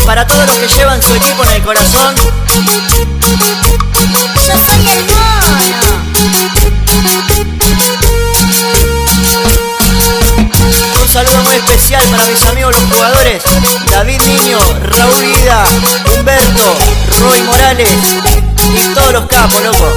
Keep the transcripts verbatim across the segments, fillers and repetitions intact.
para todos los que llevan su equipo en el corazón. Yo soy el mono. Un saludo muy especial para mis amigos los jugadores David Niño, Raúl Ida, Humberto, Roy Morales y todos los capos, loco.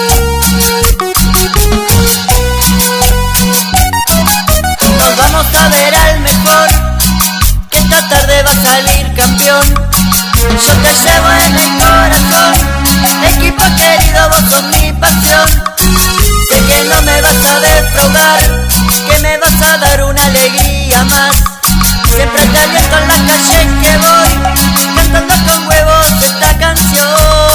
Nos vamos a ver al mejor, que esta tarde va a salir campeón. Yo te llevo en el corazón, equipo querido, vos sos mi pasión. Sé que no me vas a defraudar, que me vas a dar una alegría más. Siempre te aliento en las calles que voy, cantando con huevos esta canción.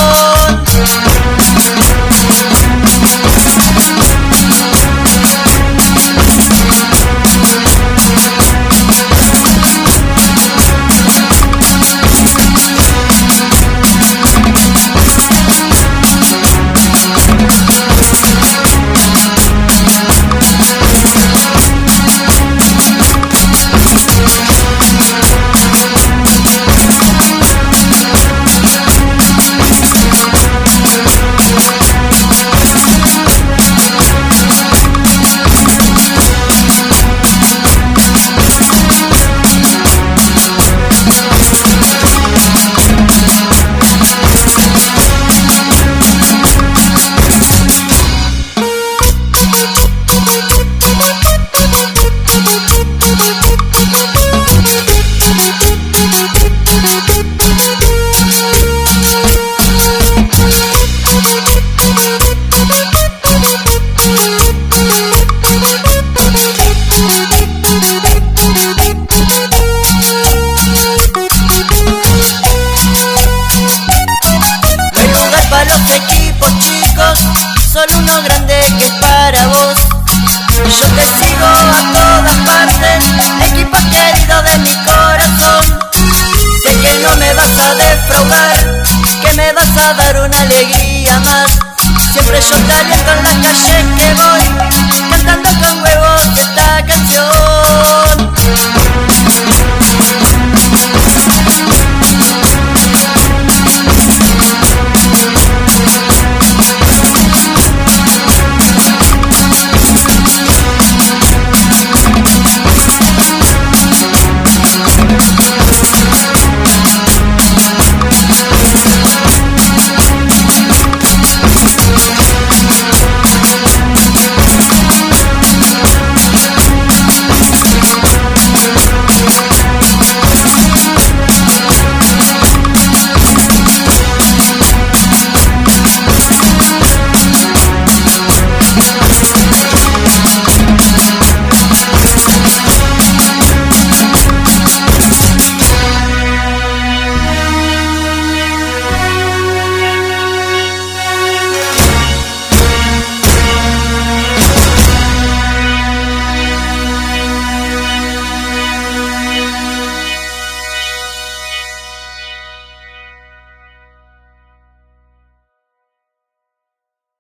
Los equipos chicos, solo uno grande que es para vos. Yo te sigo a todas partes, equipo querido de mi corazón. Sé que no me vas a defraudar, que me vas a dar una alegría más. Siempre yo te aliento en las calles que voy, cantando con huevos